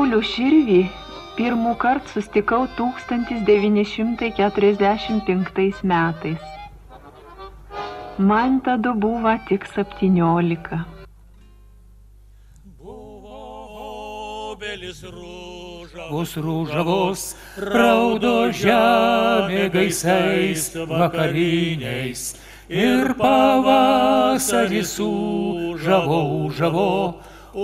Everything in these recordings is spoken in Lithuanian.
Paulių Širvį pirmų kartų sustikau 1945 metais. Man tada buvo tik 17. Vos rūžavos raudo žemė gaisais vakariniais ir pavasarį žavo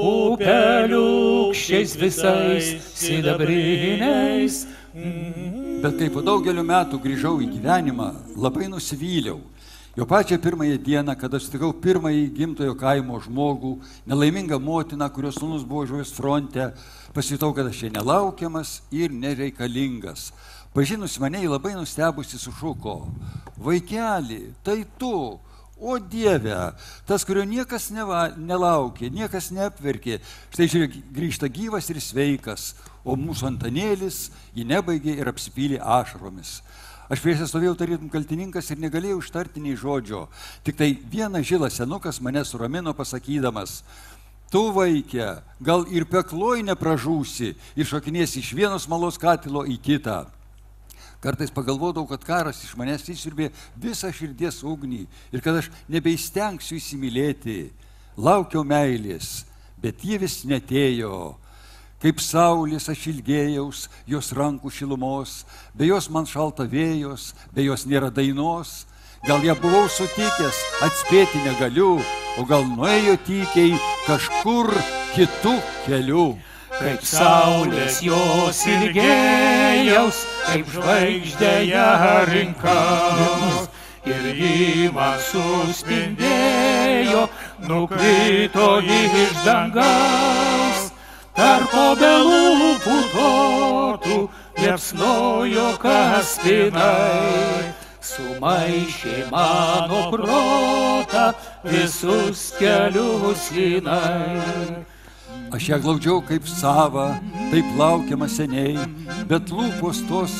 upeliukščiais visais sidabriniais. Bet kai po daugelio metų grįžau į gyvenimą, labai nusivyliau. Jo pačią pirmąją dieną, kada sutikau pirmąjį gimtojo kaimo žmogų, nelaimingą motiną, kurios sūnus buvo žuvęs fronte, pasijutau, kad aš čia nelaukiamas ir nereikalingas. Pažinus mane, ji labai nustebusi sušuko: vaikeli, tai tu, o Dieve, tas, kurio niekas nelaukė, niekas neapverkė, štai žiūrėk, grįžta gyvas ir sveikas, o mūsų Antanėlis jį nebaigė ir apsipylė ašaromis. Aš prieš stovėjau tarytum kaltininkas ir negalėjau ištarti nei žodžio. Tik tai vienas žilas senukas mane suramino pasakydamas: tu, vaikė, gal ir pekloj nepražūsi ir šokinėsi iš vienos smalos katilo į kitą. Kartais pagalvodavau, kad karas iš manęs įsiurbė visą širdies ugnį ir kad aš nebeįstengsiu įsimylėti. Laukiau meilės, bet ji vis netėjo. Kaip saulės aš ilgėjaus, jos rankų šilumos, be jos man šalta vėjos, be jos nėra dainos. Gal ją buvau sutikęs, atspėti negaliu, o gal nuėjo tykiai kažkur kitų kelių. Kaip saulės jos ilgėjaus, kaip žvaigždė ją rinkau, ir ji man suspindėjo, nukrito iš dangaus. Tarp obelų putotų liepsnojo kaspinai, sumaišė mano protą visus kelius jinai. Aš ją glaudžiau kaip savą, taip laukiama seniai, bet lūpos tos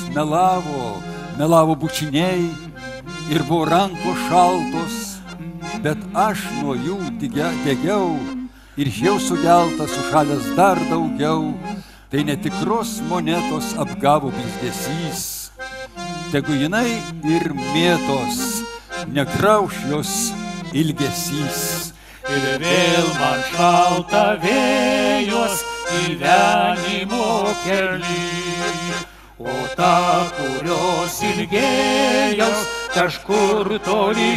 melavo bučiniai ir buvo rankos šaltos, bet aš nuo jų degiau ir jau sugeltas sušalęs dar daugiau. Tai netikros monetos apgavo blizgesys, tegu jinai ir mėtos, negrauš jos ilgesys. Ir vėl man šalta vėjos gyvenimo kely, o ta, kurios ilgėjaus kažkur toli.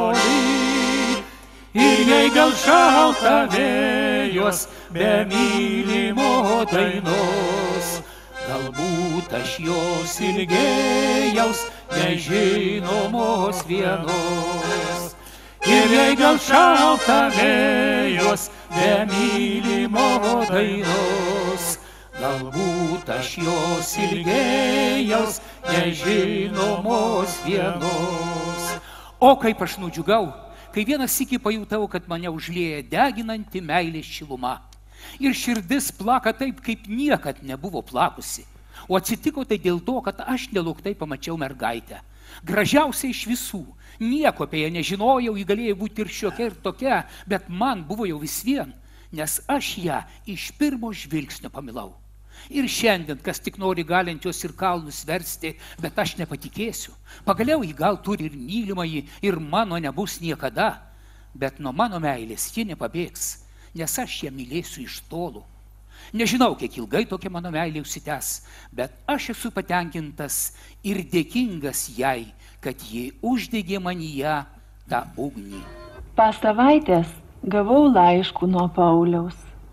Ir jei gal šalta vėjos be mylimo dainos, galbūt aš jos ilgėjaus nežinomos vienos. Ir jei gal šalta vėjos be mylimo dainos, galbūt aš jos ilgėjaus nežinomos vienos. O kaip aš nudžiugau, kai vieną sykį pajutau, kad mane užlieja deginanti meilės šiluma. Ir širdis plaka taip, kaip niekad nebuvo plakusi. O atsitiko tai dėl to, kad aš nelauktai pamačiau mergaitę. Gražiausia iš visų. Nieko apie ją nežinojau, ji galėjo būti ir šiokia ir tokia, bet man buvo jau vis vien, nes aš ją iš pirmo žvilgsnio pamilau. Ir šiandien, kas tik nori galint jos ir kalnus versti, bet aš nepatikėsiu. Pagaliau ji gal turi ir mylimąjį, ir mano nebus niekada, bet nuo mano meilės ji nepabėgs, nes aš ją mylėsiu iš tolo. Nežinau, kiek ilgai tokia mano meilė užsitęs, bet aš esu patenkintas ir dėkingas jai, kad ji uždegė manyje tą ugnį. Po savaitės gavau laiškų nuo Pauliaus.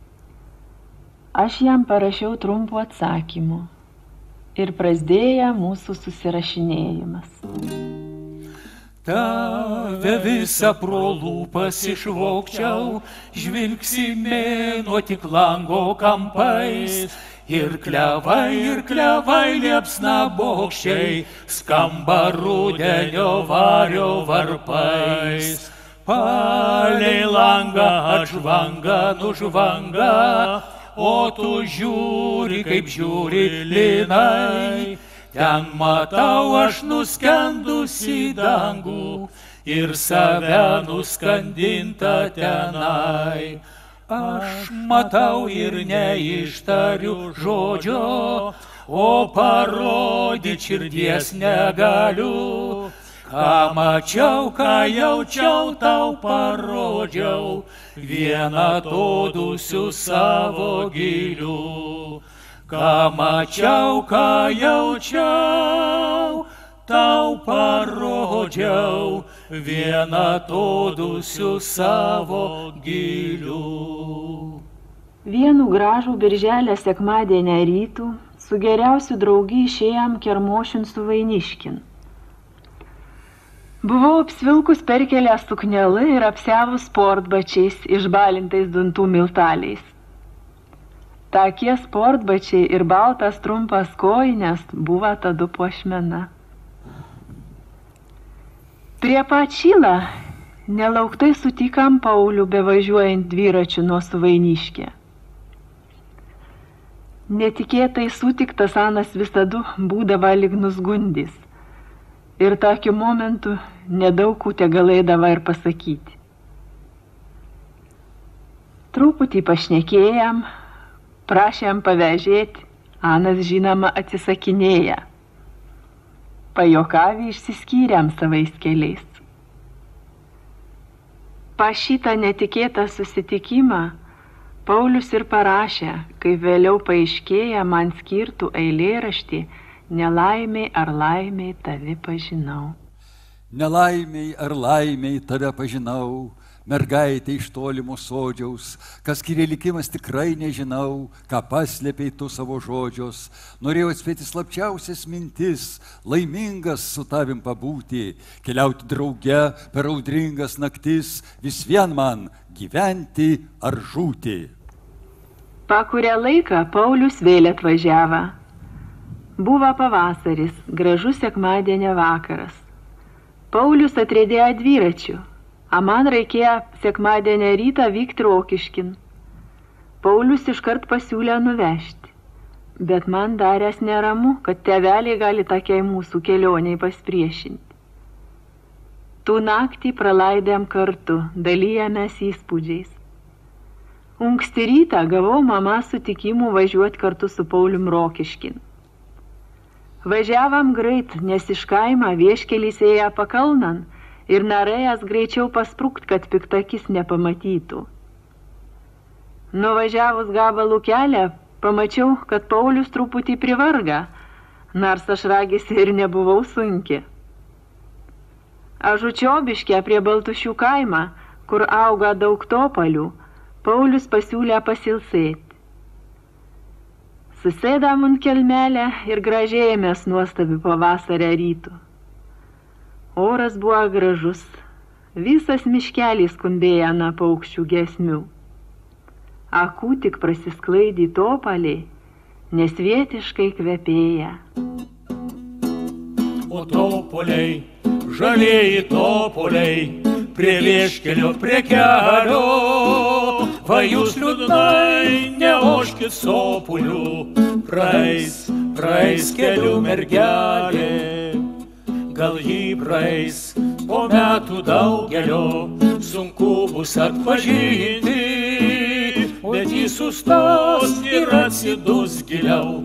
Aš jam parašiau trumpų atsakymų ir prasidėjo mūsų susirašinėjimas. Tave visą pro lūpas išvogčiau, žvilgsi mėnuo tik lango kampais, ir klevai liepsna bokščiai, skamba rudenio vario varpais. Palei langą atžvanga, nužvanga, o tu žiūri, kaip žiūri linai. Ten matau aš nuskendusi dangų ir save nuskandinta tenai. Aš matau ir neištariu žodžio, o parodyt širdies negaliu. Ką mačiau, ką jaučiau, tau parodžiau, vieną atodūsiu savo gilių. Ką mačiau, ką jaučiau, tau parodžiau, vieną atodūsiu savo gilių. Vienu gražų birželio sekmadienio rytų su geriausiu draugi išėjom Kermošin su Vainiškin. Buvau apsvilkus perkelę suknelą ir apsiavus sportbačiais išbalintais dantų miltaliais. Tokie sportbačiai ir baltas trumpas kojinės buvo tada puošmena. Prie pat Šilą nelauktai sutikam Paulių bevažiuojant dviračiu nuo Suvainiškė. Netikėtai sutiktas Anas visada būdavo lyg nusgundys. Ir tokiu momentu nedaug te galėdavo ir pasakyti. Truputį pašnekėjam, prašėm pavežėti, Anas žinoma atsisakinėja. Pajokavį išsiskyrėm savais keliais. Pa šitą netikėtą susitikimą Paulius ir parašė, kai vėliau paaiškėja man skirtų eilėraštį Nelaimiai ar laimiai tave pažinau. Nelaimiai ar laimiai tave pažinau, mergaitė iš tolimo sodžiaus, kas skiria likimas tikrai nežinau, ką paslėpei tu savo žodžios. Norėjau atspėti slapčiausias mintis, laimingas su tavim pabūti, keliauti drauge per audringas naktis, vis vien man gyventi ar žūti. Pa kurią laiką Paulius vėl atvažiavo. Buvo pavasaris, gražus sekmadienio vakaras. Paulius atriedėjo dviračiu, a man reikėjo sekmadienio rytą vykti Rokiškin. Paulius iškart pasiūlė nuvežti, bet man daręs neramu, kad tėveliai gali tokiai mūsų kelioniai paspriešinti. Tų naktį praleidėm kartu, dalyjamės įspūdžiais. Anksti rytą gavau mama sutikimų važiuoti kartu su Paulium Rokiškin. Važiavam greit, nes iš kaimą vieškelis ėjo pakalnan ir norėjęs greičiau pasprukt, kad piktakis nepamatytų. Nuvažiavus gabalų kelią, pamačiau, kad Paulius truputį privarga, nors aš ragisi ir nebuvau sunki. Ažučiobiške prie Baltušių kaimą, kur auga daug topalių, Paulius pasiūlė pasilsėti. Susėdam ant kelmelę ir gražėjomės nuostabi pavasario rytų. Oras buvo gražus, visas miškelis skambėjo nuo paukščių giesmių. Akų tik prasisklaidė topaliai, nesvietiškai kvepėja. O topoliai, žalieji topoliai, prie vieškelio, prie kelio, va jūs liūdnai neoškit sopulių, praeis kelių mergelė. Gal jį praeis po metų daugelio, sunku bus atpažinti, bet jis sustos ir atsidus giliau,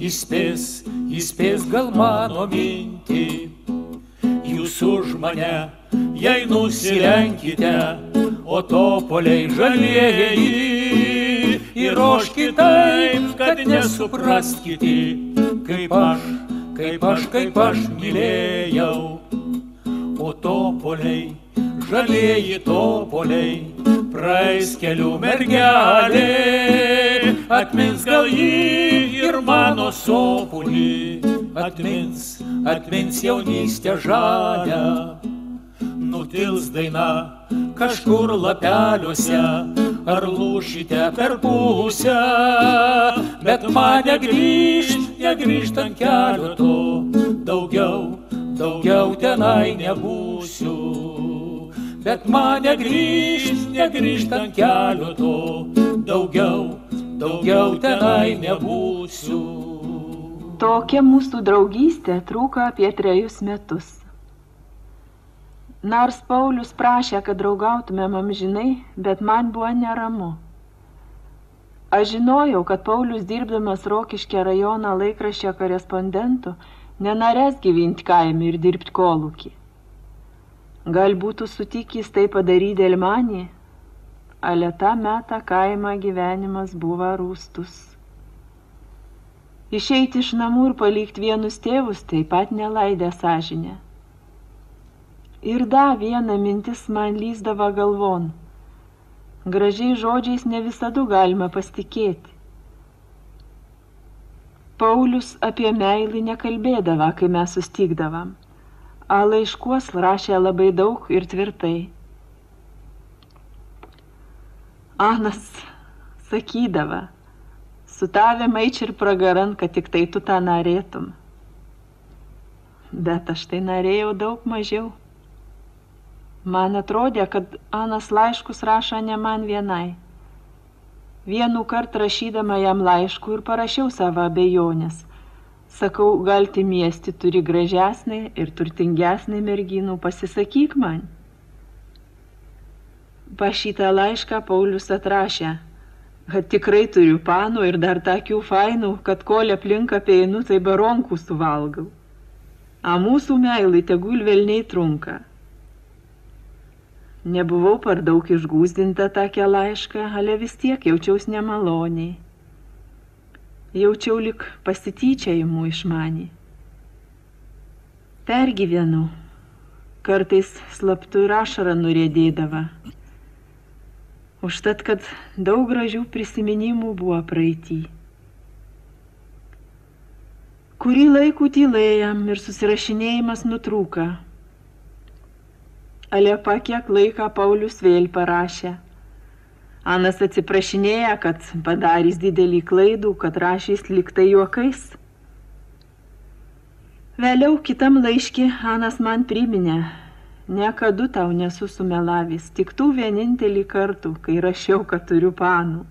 įspės gal mano mintį. Jūs už mane, jei nusilenkite, o topoliai žalieji, ir oškit taip, kad nesupraskite, kaip aš mylėjau. O topoliai, žalieji topoliai, praeis kelių mergelė, atmins gal jį ir mano sopulį, atmins jaunystę žalę. Nutils daina kažkur lapeliuose, ar lūšite per pusę, bet man negrįžt ant kelio to, daugiau tenai nebūsiu. Bet man negrįžt ant kelio to, daugiau tenai nebūsiu. Tokia mūsų draugystė truko apie 3 metus. Nors Paulius prašė, kad draugautumėm amžinai, bet man buvo neramu. Aš žinojau, kad Paulius dirbdamas Rokiškio rajono laikraščio korespondentu nenorės gyvinti kaime ir dirbti kolūkį. Gal būtų sutikęs tai padaryti dėl manį, ale tą metą kaimo gyvenimas buvo rūstus. Išeiti iš namų ir palikti vienus tėvus taip pat nelaidė sąžinė. Ir da viena mintis man lįsdavo galvon. Gražiai žodžiais ne visada galima pasitikėti. Paulius apie meilį nekalbėdavo, kai mes sustikdavom, a laiškuos rašė labai daug ir tvirtai. Anas sakydavo, su tavim eičiau ir pragaran, kad tik tai tu tą norėtum. Bet aš tai norėjau daug mažiau. Man atrodė, kad Anas laiškus rašo ne man vienai. Vienu kartą rašydama jam laiškų ir parašiau savo abejonės. Sakau, gal ti miesti turi gražesnį ir turtingesnį merginų, pasisakyk man. Pa šitą laišką Paulius atrašė, kad tikrai turiu panų ir dar tokių fainų, kad kol aplink apeinu, tai baronkų suvalgau. A mūsų meilai tegul velniai trunka. Nebuvau per daug išgūzdinta tokią laišką, ale vis tiek jaučiaus nemaloniai. Jaučiau lik pasityčiajimų iš manį. Pergyvenu, kartais slaptu ir ašarą nuriedėdava. Užtat, kad daug gražių prisiminimų buvo praeitį. Kurį laikų tylėjam ir susirašinėjimas nutrūka. Ale pa kiek laiką Paulius vėl parašė. Anas atsiprašinėja, kad padarys didelį klaidų, kad rašys liktai juokais. Vėliau kitam laiškį Anas man priminė, niekadu tau nesu sumelavęs, tik tų vienintelį kartų, kai rašiau, kad turiu panų.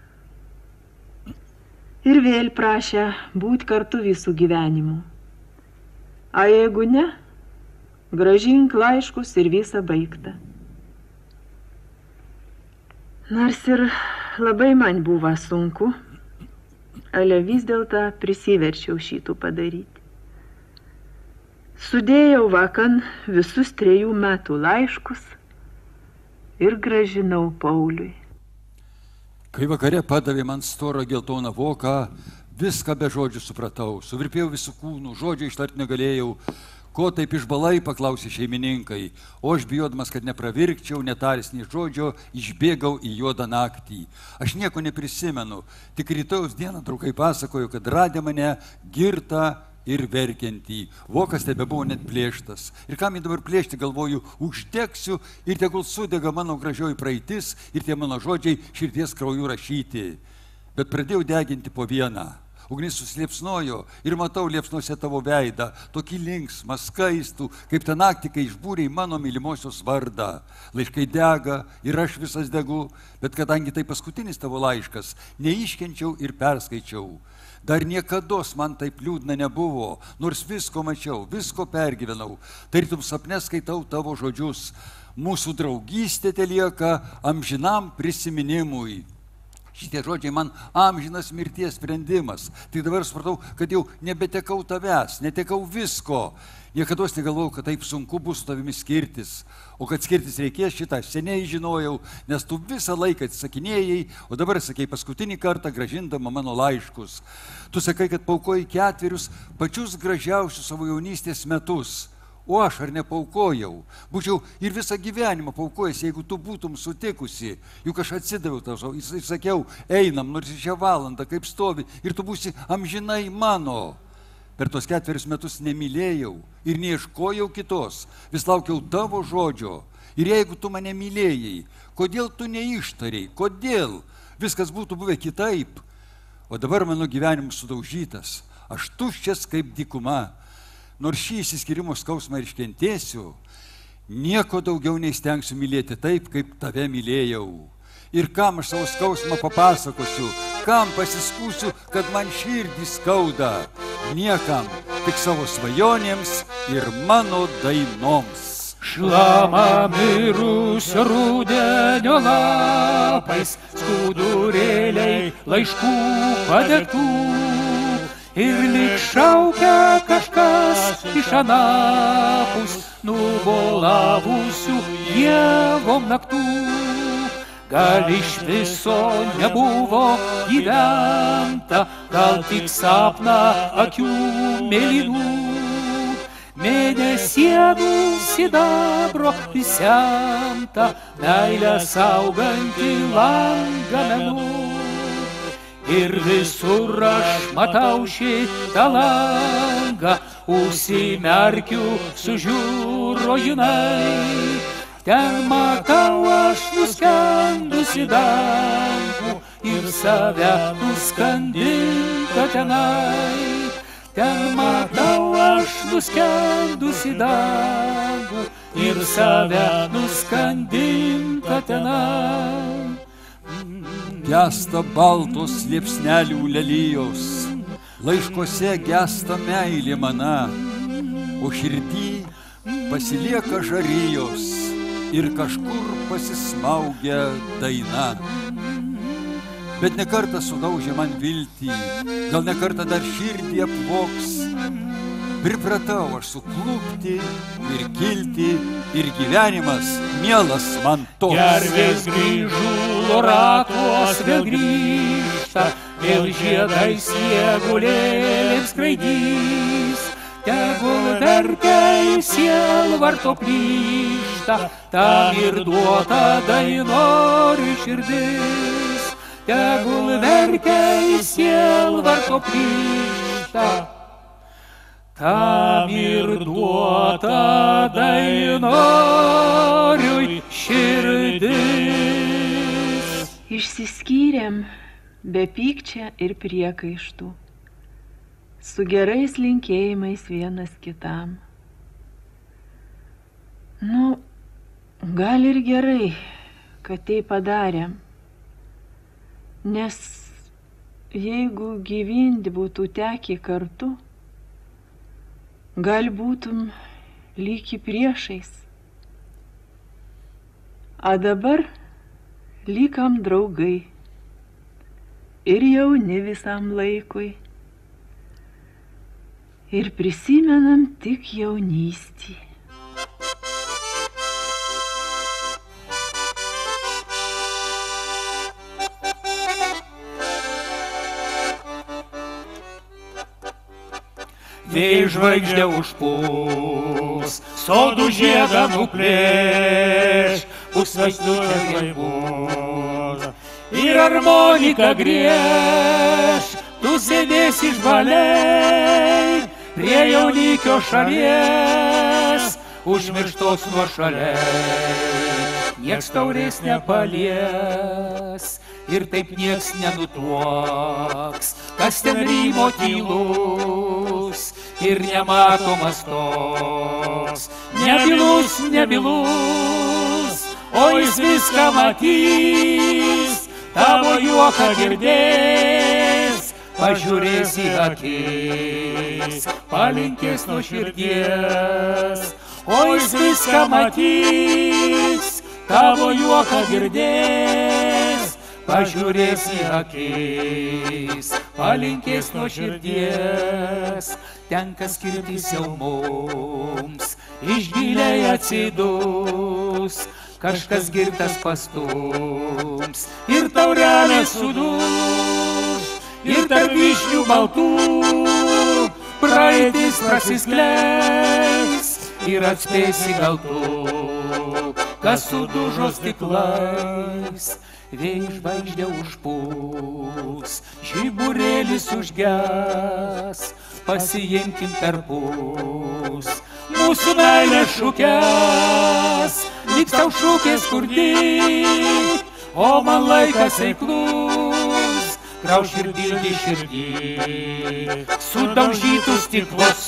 Ir vėl prašė būt kartu visų gyvenimų. A jeigu ne, gražink laiškus ir visa baigta. Nors ir labai man buvo sunku, ale vis dėlto prisiverčiau šitų padaryti. Sudėjau vakan visus 3 metų laiškus ir gražinau Pauliui. Kai vakare padavė man storą geltoną voką, viską be žodžių supratau, suvirpėjau visų kūnų, žodžių ištart negalėjau. Ko taip išbalai, paklausė šeimininkai, o aš bijodamas, kad nepravirkčiau, netaręs nei žodžio, išbėgau į juodą naktį. Aš nieko neprisimenu, tik rytojaus dieną draugai pasakojo, kad radė mane girtą ir verkiantį. Vokas tebebuvo net plėštas. Ir kam jį dabar plėšti, galvoju, uždegsiu ir tegul sudega mano gražioji praeitis ir tie mano žodžiai širdies krauju rašyti. Bet pradėjau deginti po vieną. Ugnis susliepsnojo ir matau liepsnuose tavo veidą, tokį linksmą, skaistų, kaip tą naktį, kai išbūrei mano mylimosios vardą. Laiškai dega ir aš visas degu, bet kadangi tai paskutinis tavo laiškas, neiškenčiau ir perskaičiau. Dar niekados man taip liūdna nebuvo, nors visko mačiau, visko pergyvenau. Tarytum sapne skaitau tavo žodžius. Mūsų draugystė telieka amžinam prisiminimui. Šitie žodžiai man amžinas mirties sprendimas. Tai dabar supratau, kad jau nebetekau tavęs, netekau visko. Niekados negalvojau, kad taip sunku bus su tavimi skirtis. O kad skirtis reikės, šitą seniai žinojau, nes tu visą laiką atsisakinėjai, o dabar sakei paskutinį kartą gražindama mano laiškus. Tu sakai, kad paukoji 4 pačius gražiausius savo jaunystės metus. O aš ar nepaukojau? Būčiau ir visą gyvenimą paukojęs, jeigu tu būtum sutikusi. Juk aš atsidaviau tau ir sakiau, einam, nors šią valandą, kaip stovi, ir tu būsi amžinai mano. Per tos 4 metus nemylėjau ir neieškojau kitos, vis laukiau tavo žodžio. Ir jeigu tu mane mylėjai, kodėl tu neištarei, kodėl? Viskas būtų buvę kitaip. O dabar mano gyvenimas sudaužytas, aš tuščias kaip dykuma. Nors šį įsiskyrimo skausmą ir iškentėsiu, nieko daugiau neįstengsiu mylėti taip, kaip tave mylėjau. Ir kam aš savo skausmą papasakosiu, kam pasiskūsiu, kad man širdį skauda. Niekam, tik savo svajonėms ir mano dainoms. Šlama mirusio rudenio lapais, skudurėliai laiškų padėtų. Ir lyg šaukia kažkas iš anapus nubolavusių jėgom naktų. Gal iš viso nebuvo gyventa, gal tik sapną akių mėlynų. Mėnesienų sidabro prisemta, meilę saugantį langą menų. Ir visur aš matau šitą langą, užsimerkiu, sužiūro jinai. Ten matau aš nuskendusi dangų ir save nuskandintą tenai. Ten matau aš nuskendusi dangų ir save nuskandintą tenai. Gesta baltos liepsnelių lelijos, laiškose gesta meilė mana, o širdį pasilieka žarijos ir kažkur pasismaugia daina. Bet ne kartą sudaužė man viltį, gal ne kartą dar širdį apvoks. Pripratau aš suklupti ir kilti, ir gyvenimas mielas man toks. Gervės grįžulo ratos vėl grįžta, vėl žiedais jėgulėlėms skraidys. Tegul verkia į sielvarto plyšta, tam ir duota dainoriui širdis. Tegul verkia į sielvarto plyšta, tam ir duota dainoriui širdis. Išsiskyrėm be pykčia ir priekaištų, su gerais linkėjimais vienas kitam. Nu, gal ir gerai, kad tai padarėm, nes jeigu gyventi būtų tekę kartu, gal būtum lygi priešais. A dabar lykam draugai ir jauni visam laikui. Ir prisimenam tik jaunystį. Vėjai žvaigždė užpūs, sodų žiedą nuplėš, pusvaisdučia gaivus. Ir armonika grieš, tu sėdėsi žvaliai, prie jaunikio šalies, užmirštos nuošaliai. Nieks taurės nepalies, ir taip nieks nenutuoks, kas ten rymo tylus ir nematomas toks. Nebylus, nebylus, o jis viską matys, tavo juoką girdės, pažiūrės į akis, palinkės nuo širdies. O jis viską matys, tavo juoką girdės, pažiūrės į akis, palinkės nuo širdies. Tenka skirtis jau mums, iš giliai atsidus, kažkas girtas pastums ir taurelė suduš. Ir tarp vyšnių baltų praeitis prasiskleis ir atspėsi gal tu, kas sudužo stiklais. Vėjai žvaigždė užpūs, žiburėlis užges, pasiimkim perpus. Mūsų meilė šukės, lyg tau šukės skurdi, o man laikas eiklus, grauš širdį širdį, sudaužytus stiklus.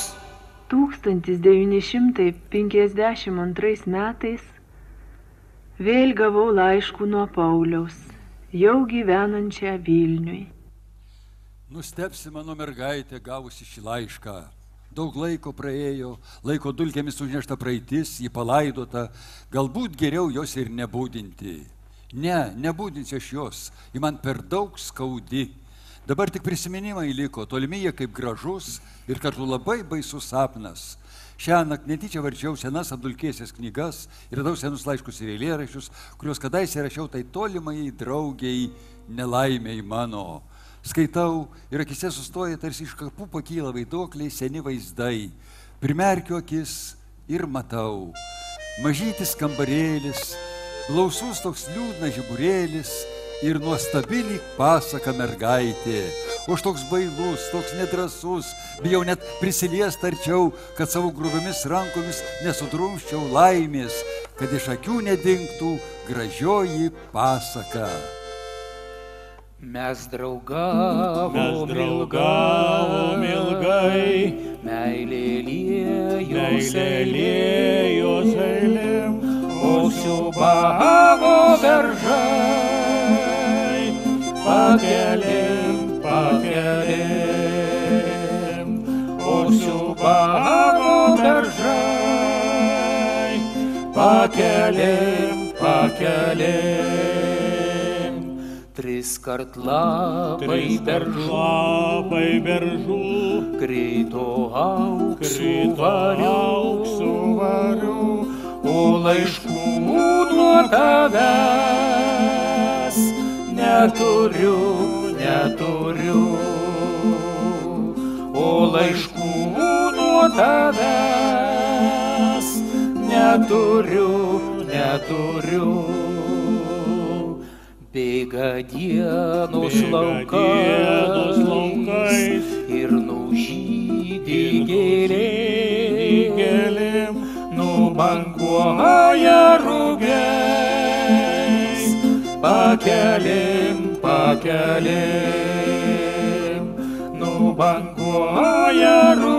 1952 metais vėl gavau laiškų nuo Pauliaus, jau gyvenančią Vilniui. Nustebsi mano mergaitė gavusi šį laišką. Daug laiko praėjo, laiko dulkėmis užnešta praeitis, jį palaidota, galbūt geriau jos ir nebūdinti. Ne, nebūdinsiu aš jos, ji man per daug skaudi. Dabar tik prisiminimai liko, tolimi jie kaip gražus ir kartu labai baisus sapnas. Šiąnakt netyčia varčiau senas apdulkėsias knygas ir radau senus laiškus ir eilėraščius, kuriuos kadaise rašiau tai tolimai draugiai nelaimiai mano. Skaitau ir akise sustoja, tarsi iš kapų pakyla vaiduokliai, seni vaizdai. Primerkiu akis ir matau. Mažytis kambarėlis, blausus toks liūdnas žiburėlis ir nuostabi lyg pasaka mergaitė. O aš toks bailus, toks nedrąsus, bijau net prisiliest arčiau, kad savo grubiomis rankomis nesudrumščiau laimės, kad iš akių nedingtų gražioji pasaka. Mes draugavom ilgai, meilė liejos eilėm, o siūbavo beržai, pakelėm, o siūbavo beržai, pakelėm. Triskart labai beržų, krito auksų varių, o laiškų nuo tavęs neturiu, o laiškų nuo tavęs neturiu. Bėga dienos laukais ir nužydi gėlėm, nubankuoja rugiais, pakelėm, nubankuoja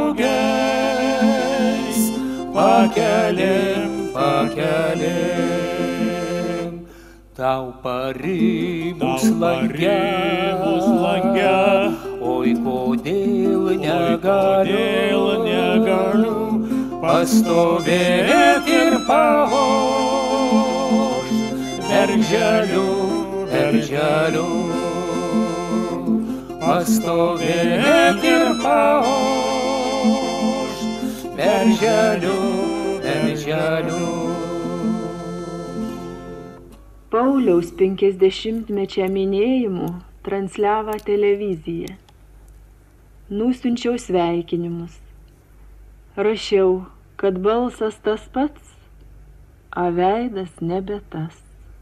rugiais, pakelėm. Tau parimus lange, oi kodėl negaliu pastovėt ir paošt berželiu, pastovėt ir paošt berželiu. Pauliaus 50-mečio minėjimų transliavo televizija. Nusiunčiau sveikinimus. Rašiau, kad balsas tas pats, o veidas nebe tas.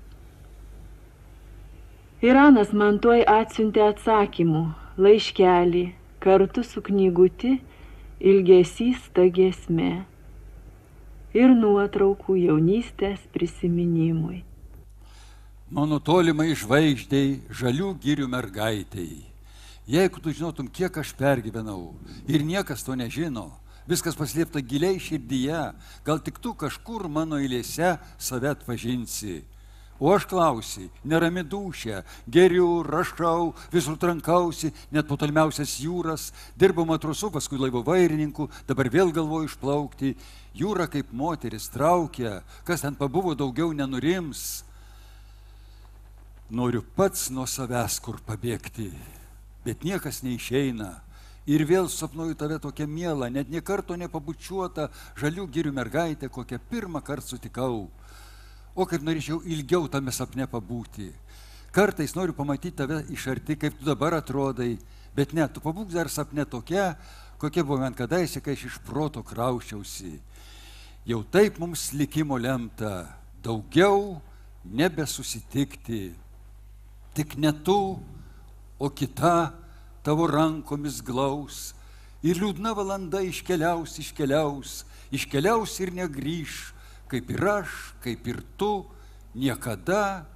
Iranas man tuoj atsiuntė atsakymų, laiškelį, kartu su knyguti Ilgesys ta giesmė ir nuotraukų jaunystės prisiminimui. Mano tolimai žvaigždei, žalių girių mergaitei. Jeigu tu žinotum, kiek aš pergyvenau ir niekas to nežino, viskas paslėpta giliai širdyje, gal tik tu kažkur mano eilėse save atpažinsi. O aš klausi, nerami dūšia, geriu, rašau, visur trankausi, net po tolimiausias jūras, dirbau matrosu, paskui laivo vairininku, dabar vėl galvoju išplaukti. Jūra kaip moteris traukia, kas ten pabuvo daugiau nenurims. Noriu pats nuo savęs kur pabėgti, bet niekas neišeina. Ir vėl sapnuoju tave tokia miela, net nė karto nepabučiuota žalių girių mergaitė, kokią pirmą kartą sutikau. O kaip norėčiau ilgiau tame sapne pabūti. Kartais noriu pamatyti tave iš arti, kaip tu dabar atrodai, bet ne, tu pabūk dar sapne tokia, kokia buvo man kadaise, kai aš iš proto krauščiausi. Jau taip mums likimo lemta, daugiau nebesusitikti. Tik ne tu, o kita tavo rankomis glaus, ir liūdna valanda iškeliaus ir negrįš, kaip ir aš, kaip ir tu, niekada.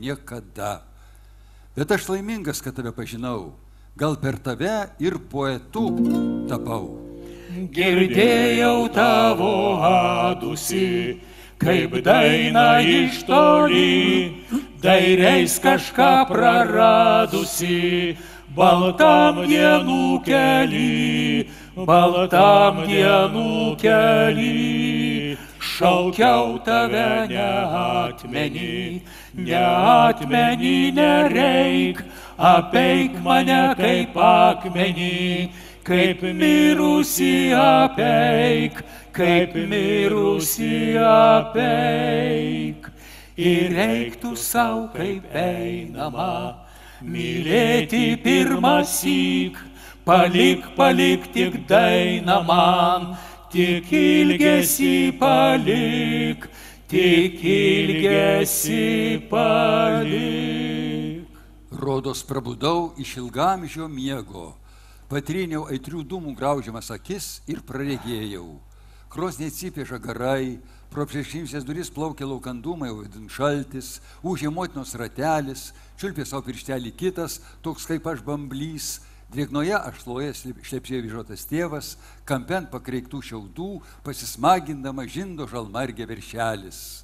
Bet aš laimingas, kad tave pažinau, gal per tave ir poetu tapau. Girdėjau tavo adusi, kaip daina iš toli, daireis kažką praradusi, baltam dienų keli, šaukiau tave neatmeni, nereik, apeik mane kaip akmenį, kaip mirusi apeik, ir eiktų sau kaip einama, mylėti pirmąsyk, palik tik dainą man, tik ilgesį palik. Rodos prabudau iš ilgamžio miego, patryniau aitrių dūmų graužiamas akis ir praregėjau. Krosniai cypė žagarai, pro priešimsias duris plaukė laukandumai, o vidin šaltis, ūžė motinos ratelis, čiulpė savo pirštelį kitas, toks kaip aš bamblys. Drėgnoje ašloje šlepšė vyžotas tėvas, kampen pakreiktų šiaudų, pasismagindama žindo žalmargė viršelis.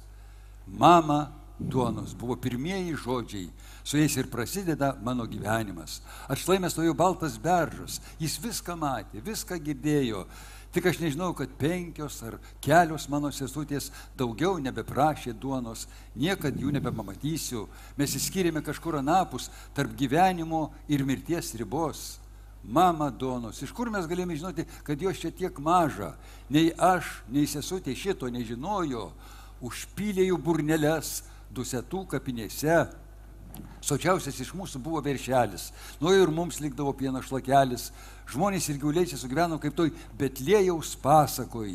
Mama, duonos buvo pirmieji žodžiai, su jais ir prasideda mano gyvenimas. Atšlaime stovėjo baltas beržas, jis viską matė, viską girdėjo. Tik aš nežinau, kad 5 ar kelios mano sesutės daugiau nebeprašė duonos, niekad jų nebepamatysiu. Mes įskyrėme kažkur anapus tarp gyvenimo ir mirties ribos. Mama duonos, iš kur mes galėjome žinoti, kad jos čia tiek maža? Nei aš, nei sesutė šito nežinojo. Užpylė jų burneles Dusetų kapinėse. Sočiausias iš mūsų buvo veršelis. Nuo ir mums likdavo pieno šlakelis. Žmonės ir gyvuliai čia sugyveno kaip toj Betliejaus pasakoj.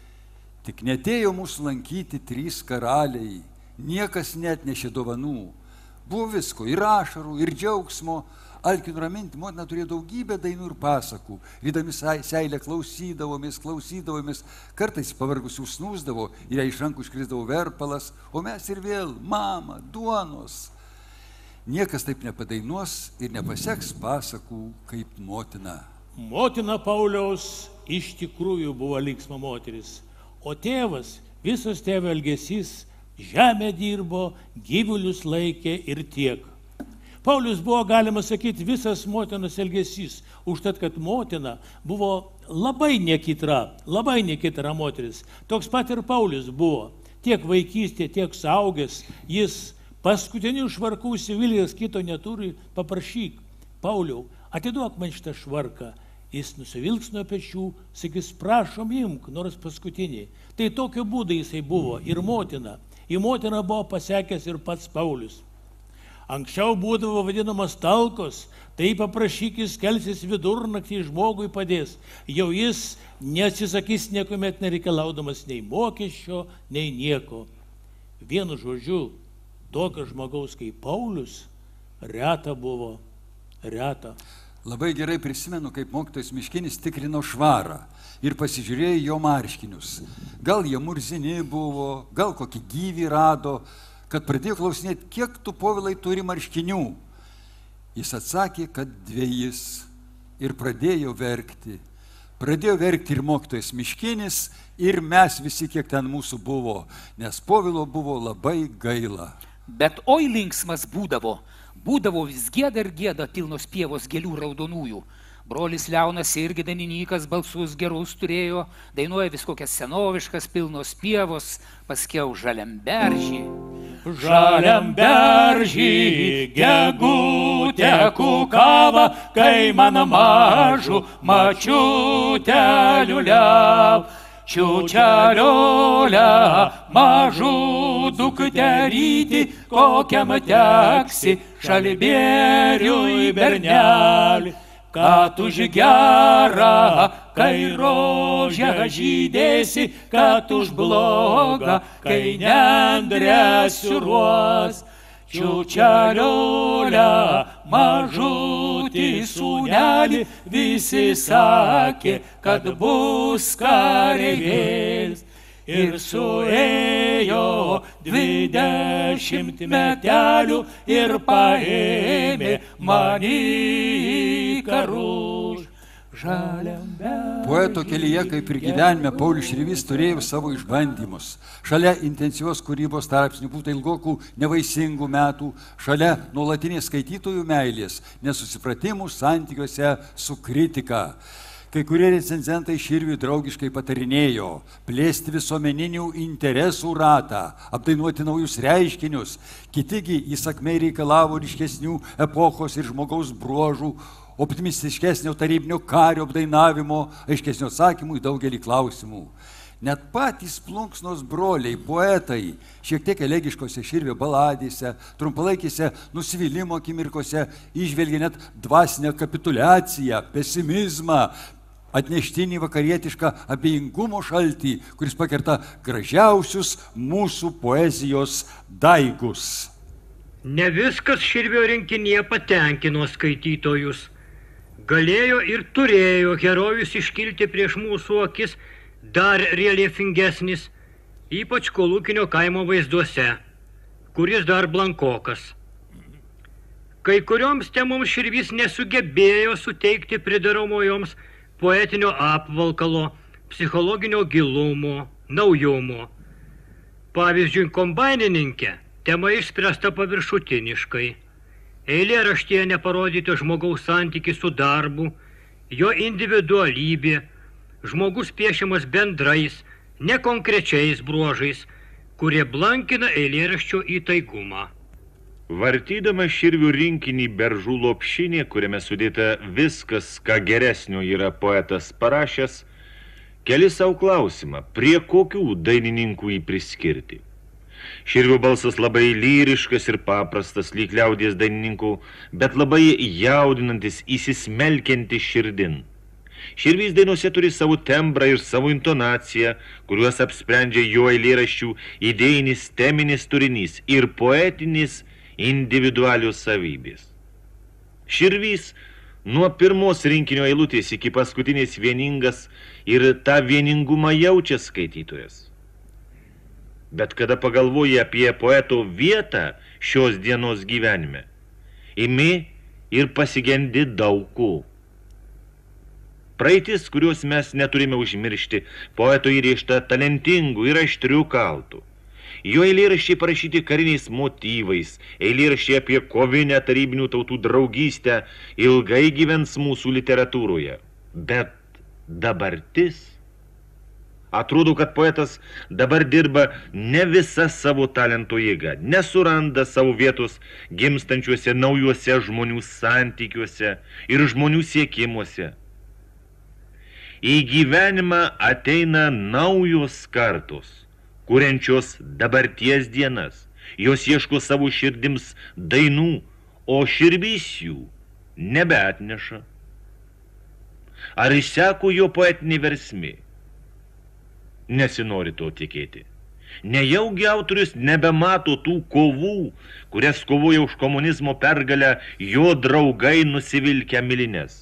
Tik netėjo mūsų lankyti 3 karaliai. Niekas net nešė dovanų. Buvo visko, ir ašarų, ir džiaugsmo. Alkiui nuraminti, motina turėjo daugybę dainų ir pasakų. Rydami seilę klausydavomės. Kartais pavargus užsnūsdavo ir jai iš rankų iškrisdavo verpalas. O mes ir vėl, mama, duonos. Niekas taip nepadainuos ir nepaseks pasakų kaip motina. Motina Pauliaus iš tikrųjų buvo linksma moteris, o tėvas, visas tėvo elgesys, žemę dirbo, gyvulius laikė ir tiek. Paulius buvo, galima sakyti, visas motinos elgesys, užtat, kad motina buvo labai nekitra moteris. Toks pat ir Paulius buvo, tiek vaikystė, tiek suaugęs, jis paskutinių švarkų įsivilgęs, kito neturi, paprašyk, Pauliau, atiduok man šitą švarką. Jis nusivilks nuo pečių, sakys, prašom imk, nors paskutinį. Tai tokiu būdu jisai buvo ir motina. Į motiną buvo pasiekęs ir pats Paulius. Anksčiau būdavo vadinamas talkos, tai paprašyk, jis kelsis vidurnaktį, žmogui padės. Jau jis neatsisakys niekuomet nereikalaudamas nei mokesčio, nei nieko. Vienu žodžiu, tokio žmogaus kaip Paulius reta buvo, reta. Labai gerai prisimenu, kaip mokytojas Miškinis tikrino švarą ir pasižiūrėjo jo marškinius. Gal jie murzini buvo, gal kokį gyvį rado, kad pradėjo klausinėti, kiek tu, Povilai, turi marškinių. Jis atsakė, kad 2 ir pradėjo verkti. Pradėjo verkti ir mokytojas Miškinis, ir mes visi, kiek ten mūsų buvo, nes Povilo buvo labai gaila. Bet oi linksmas būdavo vis gėda ir gėda pilnos pievos gėlių raudonųjų. Brolis Leonas irgi dainininkas balsus gerus turėjo, dainuoja vis kokias senoviškas pilnos pievos, paskiau Žaliamberžį. Žaliamberžį, gegutę kukavą, kai man mažų mačiutę liuliav. Čiučeliolę, mažų dukteryti, kokiam teksi šalbėriui bernelį. Kad už gerą, kai rožę žydėsi, kad už blogą, kai nendresiuos. Čiučeliolę, mažutį sūnelį, visi sakė, kad bus kareivėlis. Ir suėjo 20 metelių ir paėmė mane į karus. Poeto kelyje, kaip ir gyvenime, Paulius Širvys turėjo savo išbandymus. Šalia intensyvios kūrybos tarpsnių būta ilgokų nevaisingų metų, šalia nuolatinės skaitytojų meilės, nesusipratimų santykiuose su kritika. Kai kurie recenzentai Širviui draugiškai patarinėjo plėsti visuomeninių interesų ratą, apdainuoti naujus reiškinius, kitigi įsakmiai reikalavo ryškesnių epochos ir žmogaus bruožų, optimistiškesnio tarybinio kario apdainavimo, aiškesnio atsakymų į daugelį klausimų. Net patys plunksnos broliai, poetai, šiek tiek elegiškose Širvio baladėse, trumpalaikėse nusivylimo akimirkose įžvelgia net dvasinę kapituliaciją, pesimizmą, atneštinį vakarietišką abejingumo šaltį, kuris pakerta gražiausius mūsų poezijos daigus. Ne viskas Širvio rinkinyje patenkino skaitytojus. Galėjo ir turėjo herojus iškilti prieš mūsų akis dar reliefingesnis, ypač Kolūkinio kaimo vaizduose, kuris dar blankokas. Kai kurioms temoms Širvys nesugebėjo suteikti pridaromojoms poetinio apvalkalo, psichologinio gilumo, naujumo. Pavyzdžiui, Kombainininkė tema išspręsta paviršutiniškai. Eilėraštyje neparodyta žmogaus santykis su darbu, jo individualybė, žmogus piešiamas bendrais, nekonkrečiais bruožais, kurie blankina eilėraščio įtaigumą. Vartydama Širvių rinkinį Beržų lopšinė, kuriame sudėta viskas, ką geresnio yra poetas parašęs, keli savo klausimą, prie kokių dainininkų jį priskirti. Širvių balsas labai lyriškas ir paprastas, lyg liaudies dainininkų, bet labai jaudinantis, įsismelkiantis širdin. Širvys dainuose turi savo tembrą ir savo intonaciją, kuriuos apsprendžia jo eilėraščių idėjinis teminis turinys ir poetinis individualios savybės. Širvys nuo pirmos rinkinio eilutės iki paskutinės vieningas ir tą vieningumą jaučia skaitytojas. Bet kada pagalvoji apie poeto vietą šios dienos gyvenime, imi ir pasigendi daug ko. Praeitis, kurios mes neturime užmiršti, poeto įrėžta talentingų ir aštrių kaltų. Jo eilėraščiai parašyti kariniais motyvais, eilėraščiai apie kovinę tarybinių tautų draugystę ilgai gyvens mūsų literatūroje. Bet dabartis. Atrodo, kad poetas dabar dirba ne visa savo talento jėga, nesuranda savo vietos gimstančiuose naujuose žmonių santykiuose ir žmonių siekimuose. Į gyvenimą ateina naujos kartos, kuriančios dabarties dienas. Jos ieško savo širdims dainų, o Širvys jų nebeatneša. Ar išseko jo poetinė versmė? Nesinori to tikėti. Nejaugi autorius nebemato tų kovų, kurias kovoja už komunizmo pergalę jo draugai nusivilkę milines.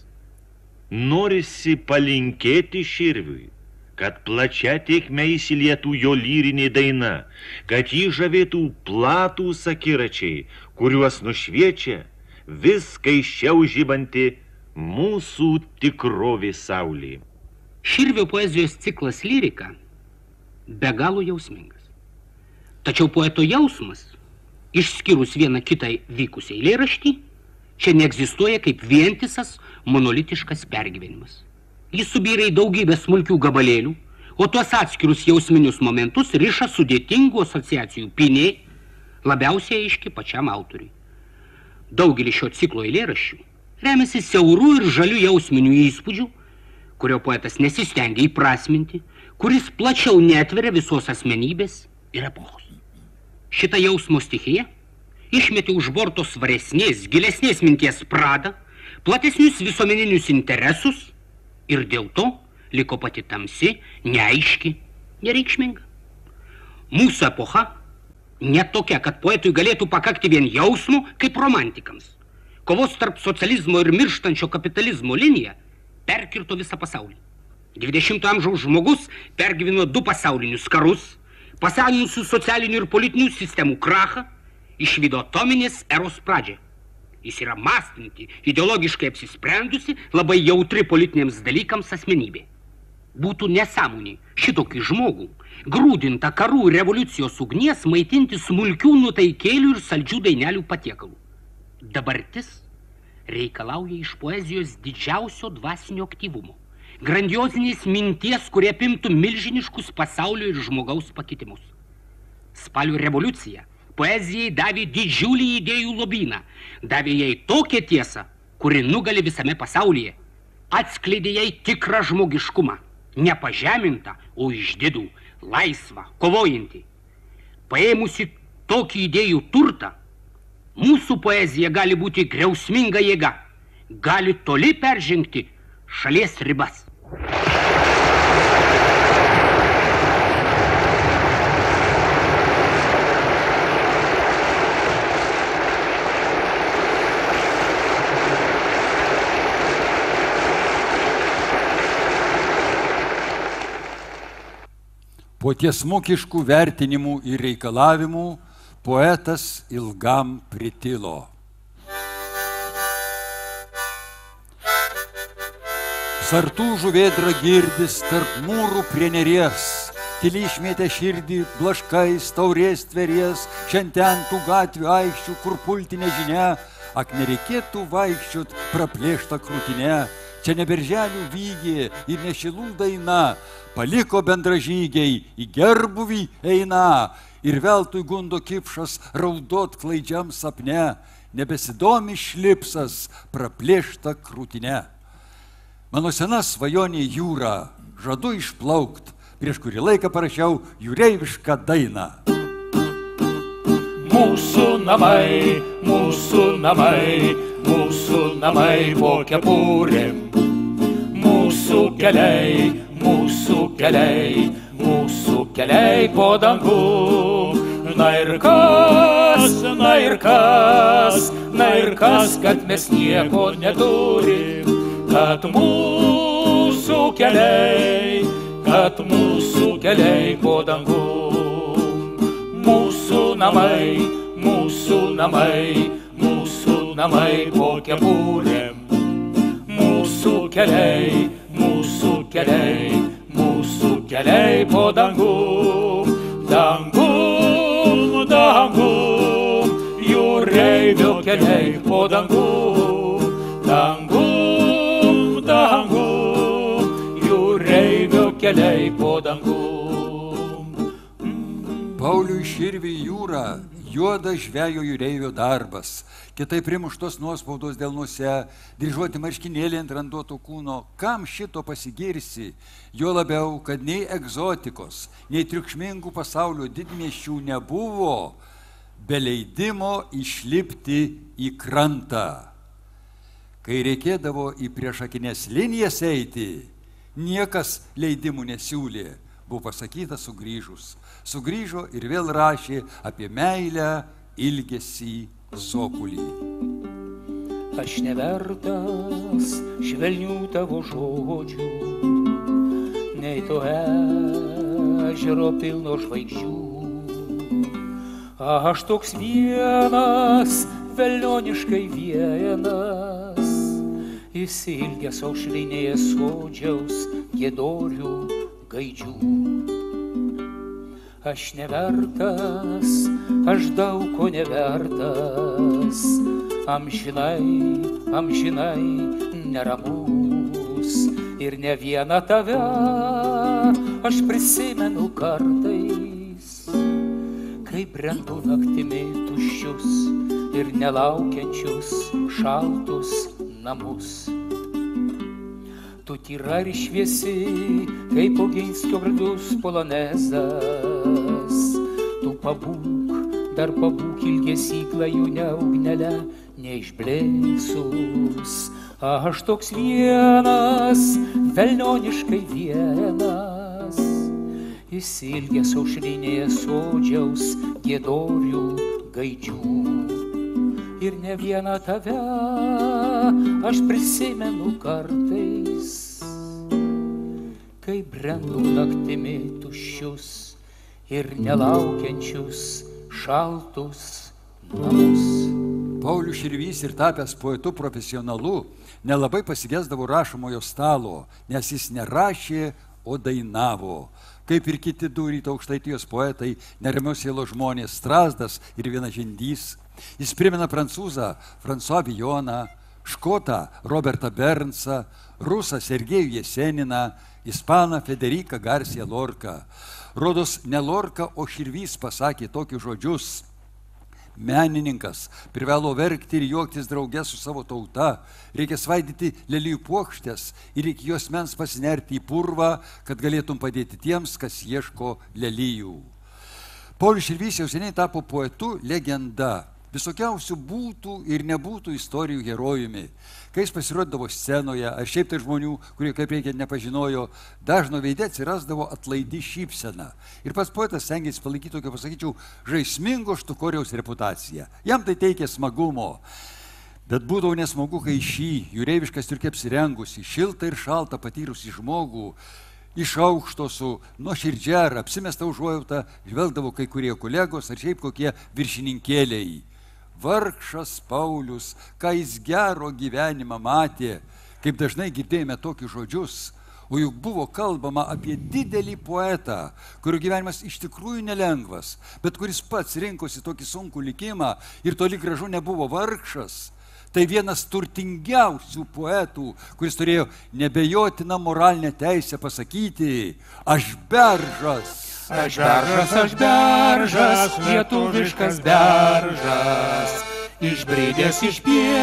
Norisi palinkėti Širviui, kad plačia tėkme įsilietų jo lyrinė daina, kad jį žavėtų platūs akiračiai, kuriuos nušviečia vis skaisčiau žibanti mūsų tikrovė saulė. Širvio poezijos ciklas lyrika be galo jausmingas. Tačiau poeto jausmas, išskyrus vieną kitai vykusiai eilėraštį, čia neegzistuoja kaip vientisas monolitiškas pergyvenimas. Jis subyra į daugybę smulkių gabalėlių, o tuos atskirus jausminius momentus riša sudėtingų asociacijų pynė, labiausiai aiški pačiam autoriui. Daugelis šio ciklo eilėraščių remiasi siaurų ir žalių jausminių įspūdžių, kurio poetas nesistengia įprasminti, kuris plačiau neatveria visos asmenybės ir epochos. Šitą jausmo stichiją išmetė už borto svaresnės, gilesnės minties pradą, platesnius visuomeninius interesus ir dėl to liko pati tamsi, neaiški, nereikšminga. Mūsų epocha ne tokia, kad poetui galėtų pakakti vien jausmų kaip romantikams. Kovos tarp socializmo ir mirštančio kapitalizmo linija perkirto visą pasaulį. 20 amžiaus žmogus pergyveno 2 pasaulinius karus, pasenusių socialinių ir politinių sistemų krachą, išvydo atominės eros pradžią. Jis yra mąstanti, ideologiškai apsisprendusi, labai jautri politiniams dalykams asmenybė. Būtų nesąmonė šitokį žmogų, grūdinta karų ir revoliucijos ugnies, maitinti smulkių nutaikėlių ir saldžių dainelių patiekalų. Dabartis reikalauja iš poezijos didžiausio dvasinio aktyvumo, grandiozinės minties, kurie apimtų milžiniškus pasaulio ir žmogaus pakitimus. Spalio revoliucija poezijai davė didžiulį idėjų lobyną, davė jai tokią tiesą, kuri nugali visame pasaulyje, atskleidė jai tikrą žmogiškumą, nepažemintą, o išdidų, laisvą, kovojantį. Paėmusi tokį idėjų turtą, mūsų poezija gali būti griausminga jėga, gali toli peržengti šalies ribas. Po tiesmukiškų vertinimų ir reikalavimų poetas ilgam pritilo. Sartų žuvėdra girdis tarp mūrų prie neries, tyliai išmėtė širdį blaškais taurės tveries, šiandien tų gatvių aikščių, kur pulti nežinia, ak nereikėtų vaikščiot praplėštą krūtinę, čia ne berželių vygė ir ne šilų daina, paliko bendražygiai, į gerbuvį eina, ir veltui gundo kipšas raudot klaidžiam sapne, nebesidomi šlipsas praplėšta krūtinė. Mano sena svajonė jūra, žadu išplaukt, prieš kurį laiką parašiau jūreivišką dainą. Mūsų namai, mūsų namai, mūsų namai po kepurėm. Mūsų keliai, mūsų keliai, mūsų keliai po dangum. Na ir kas, na ir kas, na ir kas, kad mes nieko neturim. Kad mūsų keliai po dangum. Mūsų namai, mūsų namai, mūsų namai po kepurėm. Mūsų keliai, mūsų keliai, mūsų keliai po dangum. Dangum, dangum, jūreivio keliai po dangum. Dangum, dangum, jūreivio keliai po dangum. Pauliui Širviui jūra, juoda žvejo jūreivio darbas, kitaip primuštos nuospaudos delnuose, dryžuoti marškinėlį ant randuoto kūno. Kam šito pasigirsi? Jo labiau, kad nei egzotikos, nei triukšmingų pasaulio didmiesčių nebuvo, be leidimo išlipti į krantą. Kai reikėdavo į priešakinės linijas eiti, niekas leidimų nesiūlė, buvo pasakyta sugrįžus. Sugrįžo ir vėl rašė apie meilę, ilgesį, sokulį. Aš nevertas švelnių tavo žodžių, nei to ežero pilno žvaigždžių. Aš toks vienas, velnioniškai vienas, įsilgęs aušrinėje sodžiaus giedorių gaidžių. Aš nevertas, aš daug ko nevertas, amžinai, amžinai neramus. Ir ne vieną tave aš prisimenu kartais, kai brendu naktimi tuščius ir nelaukiančius šaltus namus. Tu tyra ir šviesi, kaip Oginskio gradus polonezas. Tu pabūk, dar pabūk ilgesį klajūne ugnelę, neišblėsus. Aš toks vienas, velnioniškai vienas, įsilgęs aušrinėje sodžiaus giedorių gaidžių. Ir ne vieną tave aš prisimenu kartais, kai brendu naktimi tuščius ir nelaukiančius šaltus namus. Paulius Širvys ir tapęs poetu profesionalu nelabai pasigesdavo rašomojo stalo, nes jis nerašė, o dainavo. Kaip ir kiti du ryto aukštaitijos poetai, neramios sielos žmonės Strazdas ir Vienažindys. Jis primena prancūzą François Villoną, škotą Robertą Bernsą, rusą Sergejų Jeseniną, ispaną Federiką Garcia Lorką. Rodos ne Lorka, o Širvys pasakė tokius žodžius: menininkas privalo verkti ir juoktis drauge su savo tauta, reikia svaidyti lelijų puokštės ir iki jos mens pasinerti į purvą, kad galėtum padėti tiems, kas ieško lelijų. Paulius Širvys jau seniai tapo poetu legenda, visokiausių būtų ir nebūtų istorijų herojumi. Kai jis pasirodydavo scenoje, ar šiaip tai žmonių, kurie kaip reikia nepažinojo, dažno veide atsirasdavo atlaidi šypsena. Ir pats poetas stengiasi palaikyti tokio, pasakyčiau, žaismingo štukoriaus reputaciją. Jam tai teikia smagumo. Bet būdavo nesmagu, kai šį jūreivišką striukę apsirengusi, šiltą ir šaltą patyrusį žmogų, iš aukšto su nuoširdžia ar apsimesta užuojauta žvelgdavo kai kurie kolegos ar šiaip kokie viršininkėliai. Vargšas Paulius, ką jis gero gyvenimą matė, kaip dažnai girdėjome tokius žodžius, o juk buvo kalbama apie didelį poetą, kurio gyvenimas iš tikrųjų nelengvas, bet kuris pats rinkosi tokį sunkų likimą ir toli gražu nebuvo vargšas. Tai vienas turtingiausių poetų, kuris turėjo nebejotiną moralinę teisę pasakyti: aš beržas. Aš beržas, aš beržas, lietuviškas beržas, išbridęs iš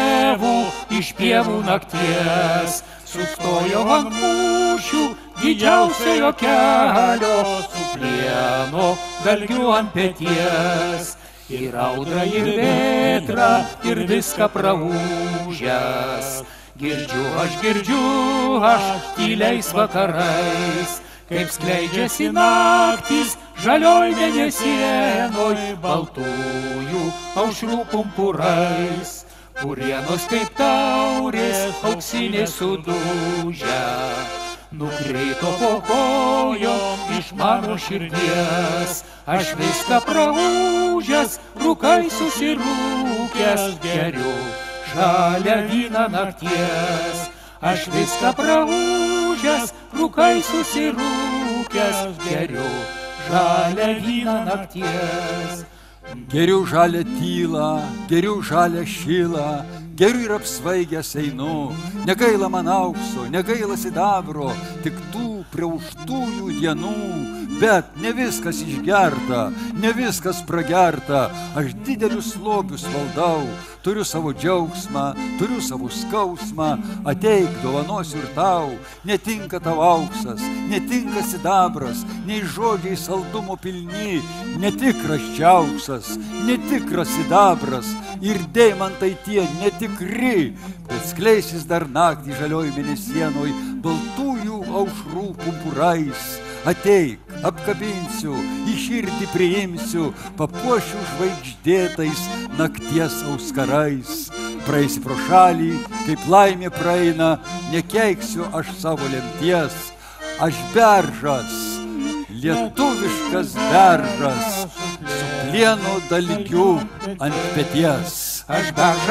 pievų nakties, sustojo ant mūšių didžiausiojo kelio, su plieno dalgiu ant peties. Ir audra, ir vėtra, ir viską praūžęs. Girdžiu aš tyliais vakarais, kaip skleidžiasi naktis žalioj mėnesienoj, baltųjų aušrų pumpurais. Purienos kaip taurės, auksinės sudužę, nukrito po kojom iš mano širdies. Aš viską praūžęs, rūkai susirūkęs, geriu žalią vyną nakties. Aš viską praūžęs, rūkai susirūkęs, geriu žalią vyną nakties. Geriu žalią tylą, geriu žalią šilą, geriu ir apsvaigęs einu. Negaila man aukso, negaila sidabro, tik tų priauštųjų dienų. Bet ne viskas išgerta, ne viskas pragerta, aš didelius lobius valdau. Turiu savo džiaugsmą, turiu savo skausmą, ateik, dovanosiu ir tau. Netinka tau auksas, netinka sidabras, nei žodžiai saldumo pilni, netikras čia auksas, netikras sidabras ir deimantai tie netikri, bet skleisis dar naktį žalioj mėnesienoj baltųjų aušrų pumpurais. Ateik, apkabinsiu, į širdį priimsiu, papuošiu žvaigždėtais nakties auskarais. Praeisi pro šalį, kaip laimė praeina, nekeiksiu aš savo lemties. Aš beržas, lietuviškas beržas, su plieno dalgiu ant peties. Aš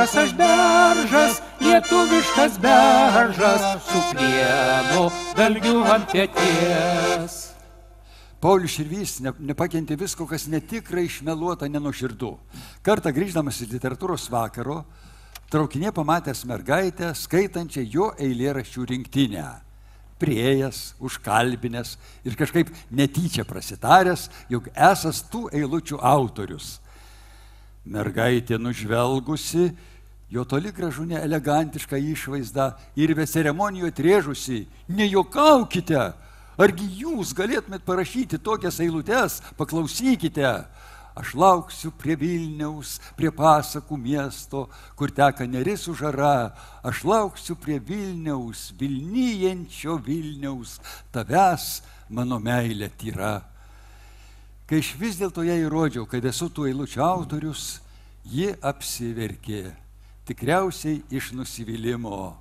beržas, lietuviškas beržas, su plieno dalgiu ant peties. Paulius Širvys nepakentė visko, kas netikrai išmeluota, nenuoširdu. Kartą grįždamas iš literatūros vakaro, traukinė pamatęs mergaitę, skaitančią jo eilėraščių rinktinę. Priėjęs, užkalbinęs ir kažkaip netyčia prasitaręs, jog esas tų eilučių autorius. Mergaitė nužvelgusi, jo toli gražu neelegantišką išvaizdą ir be ceremonijų atrėžusi: nejuokaukite, argi jūs galėtumėt parašyti tokias eilutes, paklausykite. Aš lauksiu prie Vilniaus, prie pasakų miesto, kur teka Neris užara. Aš lauksiu prie Vilniaus, vilnijančio Vilniaus, tavęs mano meilė tyra. Kai aš vis dėlto ją įrodžiau, kad esu tų eilučių autorius, ji apsiverkė, tikriausiai iš nusivylimo.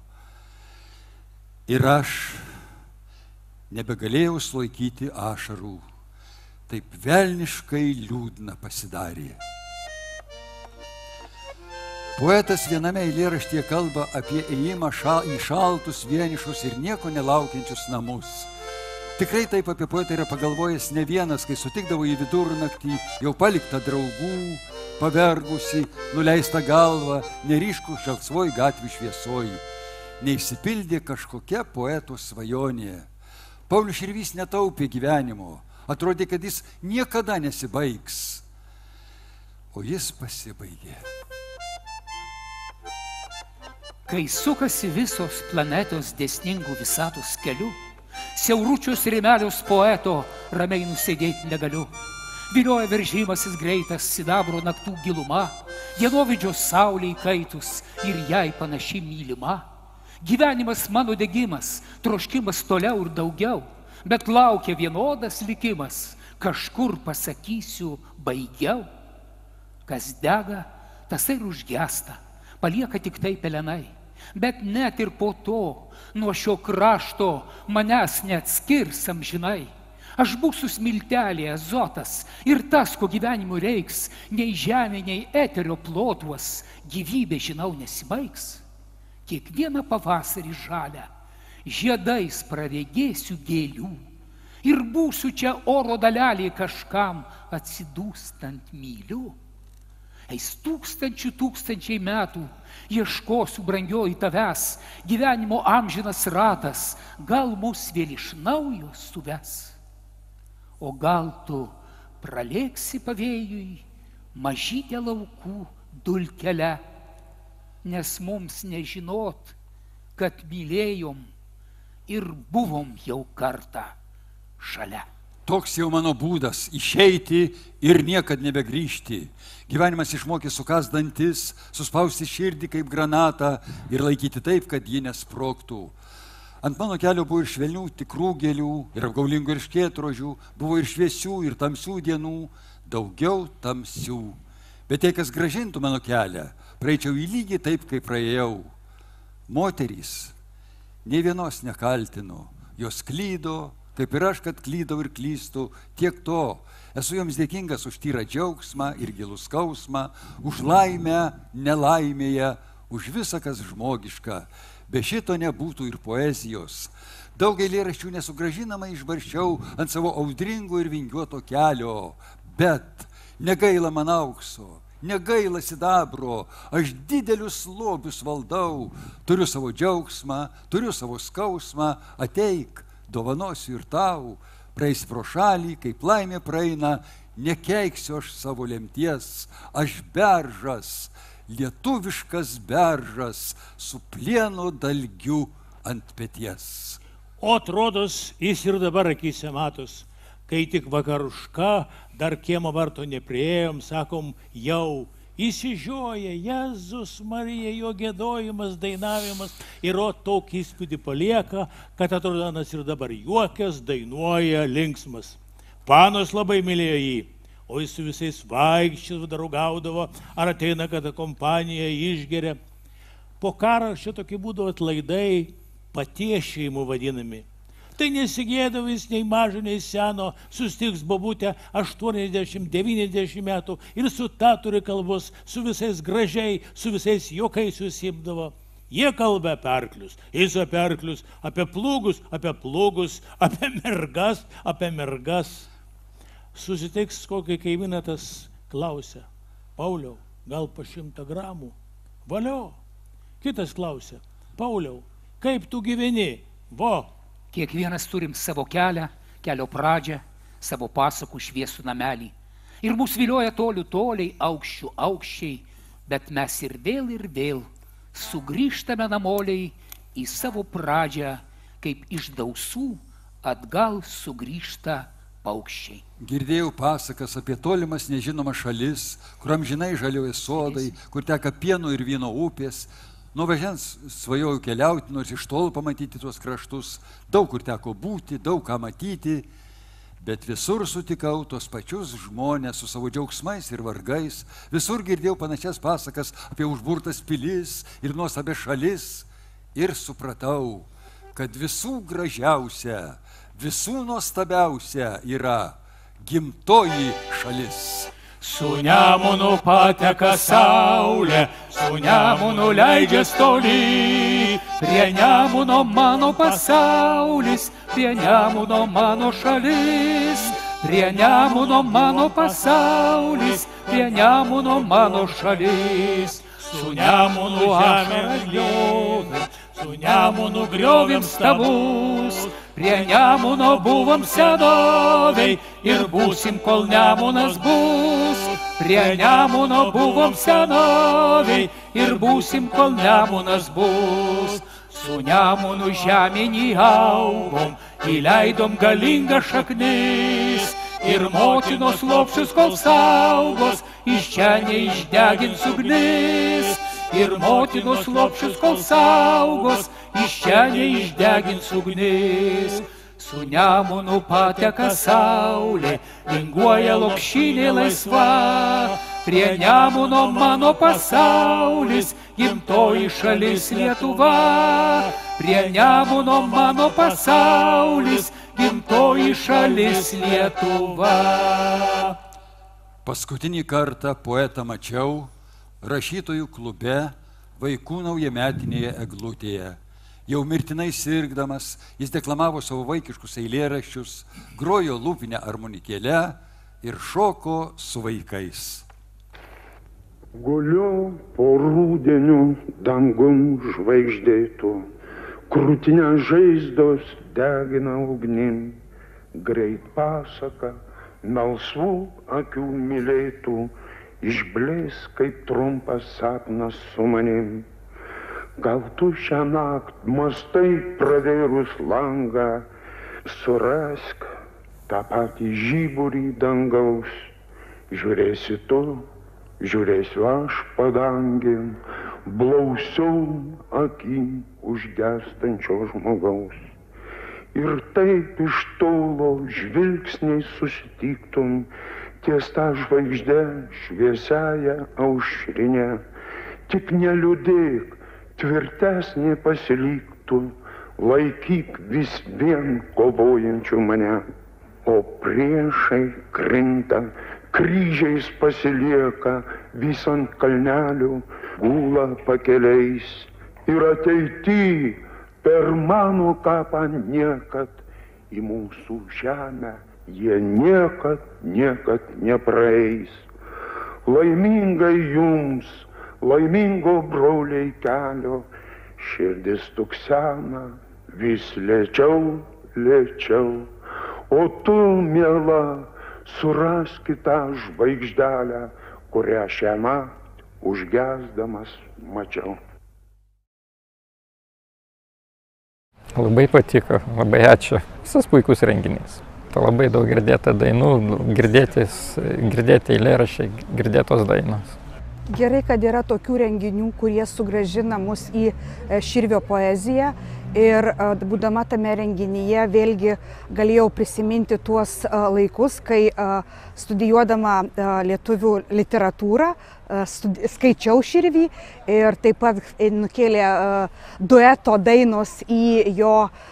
Ir aš nebegalėjau sulaikyti ašarų. Taip velniškai liūdna pasidarė. Poetas viename eilėraštyje kalba apie ėjimą į šaltus, vienišus ir nieko nelaukiančius namus. Tikrai taip apie poetą yra pagalvojęs ne vienas, kai sutikdavo į vidurnaktį jau paliktą draugų, pavergusi, nuleista galva, neryškus žalsvoj gatvių šviesoj. Neišsipildė kažkokia poeto svajonė. Paulius Širvys netaupė gyvenimo. Atrodė, kad jis niekada nesibaigs. O jis pasibaigė. Kai sukasi visos planetos dėsningų visatos keliu, siauručius rėmelius poeto ramiai nusėdėti negaliu. Vilioja veržimasis greitas sidabro naktų giluma, dienovidžio saulė įkaitus ir jai panaši mylima. Gyvenimas mano degimas, troškimas toliau ir daugiau, bet laukia vienodas likimas, kažkur pasakysiu baigiau. Kas dega, tas ir užgesta, palieka tik tai pelenai. Bet net ir po to, nuo šio krašto manęs neatskirs amžinai. Aš būsiu smiltelė, azotas ir tas, ko gyvenimui reiks, nei žemė, nei eterio plotuos, gyvybė, žinau, nesibaigs. Kiekvieną pavasarį žalę, žiedais praregėsiu gėlių ir būsiu čia oro dalelė kažkam atsidūstant myliu. Eis tūkstančiai metų, ieškosiu brangioji tavęs, gyvenimo amžinas ratas, gal mus vėl iš naujo suves. O gal tu pralėksi pavėjui mažytę laukų dulkelę, nes mums nežinot, kad mylėjom ir buvom jau kartą šalia. Toks jau mano būdas – išeiti ir niekad nebegrįžti. Gyvenimas išmokė sukast dantis, suspausti širdį kaip granatą ir laikyti taip, kad ji nesprogtų. Ant mano kelio buvo ir švelnių tikrų gėlių, ir apgaulingų ir škėtrožių, buvo ir šviesių, ir tamsių dienų, daugiau tamsių. Bet jei kas gražintų mano kelią, praeičiau į lygiai taip, kaip praėjau. Moterys, nei vienos nekaltinu, jos klydo, kaip ir aš, kad klydau ir klystu, tiek to. Esu joms dėkingas už tyrą džiaugsmą ir gilų skausmą, už laimę nelaimėje, už visą, kas žmogiška. Be šito nebūtų ir poezijos. Daug eilėraščių nesugrąžinamai išbarščiau ant savo audringo ir vingiuoto kelio. Bet negaila man aukso, negaila sidabro, aš didelius lobius valdau. Turiu savo džiaugsmą, turiu savo skausmą, ateik, dovanosiu ir tau. Praeis pro šalį, kaip laimė praeina, nekeiksiu aš savo lemties, aš beržas, lietuviškas beržas, su plieno dalgiu ant peties. O atrodos, jis ir dabar akyse matos, kai tik vakaruška, dar kiemo varto nepriėjom, sakom, jau įsižioja, Jėzus Marija, jo gėdojimas, dainavimas ir tokį įspūdį palieka, kad atrodo, nas ir dabar juokės, dainuoja, linksmas. Panos labai mylėjo jį, o jis su visais vaikščiais draugaudavo, ar ateina, kad kompanija išgeria. Po karo šitokie būdavo atlaidai, patiešėjimų vadinami. Tai nesigėdavo jis nei mažo, nei seno, sustiks bobutę 80-90 metų ir su ta turi kalbos, su visais gražiai, su visais juokais susimdavo. Jie kalba apie arklius, jis apie arklius, apie plūgus, apie mergas. Susitiks kokį kaimyną, tas klausia, Pauliau, gal po 100 gramų? Valio. Kitas klausia, Pauliau, kaip tu gyveni? Vo. Kiekvienas turim savo kelią, kelio pradžią, savo pasakų šviesų namelį. Ir mus vilioja toliai, aukščiai, bet mes ir vėl sugrįžtame namoliai į savo pradžią, kaip iš dausų atgal sugrįžta paukščiai. Girdėjau pasakas apie tolimas nežinomas šalis, kur amžinai žalioja sodai, kur teka pieno ir vyno upės. Nuo važians svajojau keliauti, nors iš tol pamatyti tuos kraštus. Daug kur teko būti, daug ką matyti, bet visur sutikau tos pačius žmonės su savo džiaugsmais ir vargais. Visur girdėjau panašias pasakas apie užburtas pilis ir nuostabias šalis. Ir supratau, kad visų gražiausia, visų nuostabiausia yra gimtoji šalis. Su Nemunu pateka saulė, su Nemunu leidžias toli. Prie Nemuno mano pasaulis, prie Nemuno mano šalis. Prie Nemuno mano pasaulis, prie prie Nemuno mano šalis, su Nemunu ašaras griovim, su Nemunu griovim stabus, prie Nemuno buvom senoviai ir būsim, kol Nemunas bus. Prie Nemuno buvom senoviai ir būsim, kol Nemunas bus. Su Nemunu žemėnį augom, įleidom galingą šaknis, ir motinos lopšius kol saugos, iš čia neišdegins ugnis. Ir motinos lopšius kol saugos, iš čia neišdegins ugnis. Su Nemunu pateka saulė, linguoja lopšinė laisva. Prie Nemuno mano pasaulis, gimtoji šalis Lietuva. Prie Nemuno mano pasaulis, gimtoji šalis Lietuva. Paskutinį kartą poetą mačiau rašytojų klube vaikų naujametinėje eglutėje. Jau mirtinai sirgdamas, jis deklamavo savo vaikiškus eilėraščius, grojo lūpinę armonikėlę ir šoko su vaikais. Guliu po rudeniu dangum žvaigždėtų, krūtinę žaizdos degina ugnim, greit pasaka melsvų akių mylėtų, išblės kaip trumpas sapnas su manim. Gal tu šią naktį mastai pravėrus langą, surask tą patį žiburį dangaus. Žiūrėsi tu, žiūrėsiu aš padangėn, blausiom akim užgęstančio žmogaus. Ir taip iš tolo žvilgsniai susitiktum, ties tą žvaigždę šviesiąją aušrinę. Tik neliūdėk, tvirtesnė pasiliktų, laikyk vis vien kovojančių mane. O priešai krinta, kryžiais pasilieka, vis ant kalnelių gula pakeliais. Ir ateity per mano kapą niekad į mūsų žemę jie niekad nepraeis. Laimingai jums, laimingo broliai kelio, širdis tuksena vis lėčiau, lėčiau. O tu, miela, surask tą žvaigždelę, kurią šią naktį užgesdamas mačiau. Labai patiko, labai ačiū. Visas puikus renginys. Labai daug girdėta dainų, girdėti eilėraščiai, girdėtos dainos. Gerai, kad yra tokių renginių, kurie sugrąžina mus į Širvio poeziją. Ir būdama tame renginyje vėlgi galėjau prisiminti tuos laikus, kai studijuodama lietuvių literatūrą skaičiau Širvį ir taip pat nukėlė dueto dainos į jo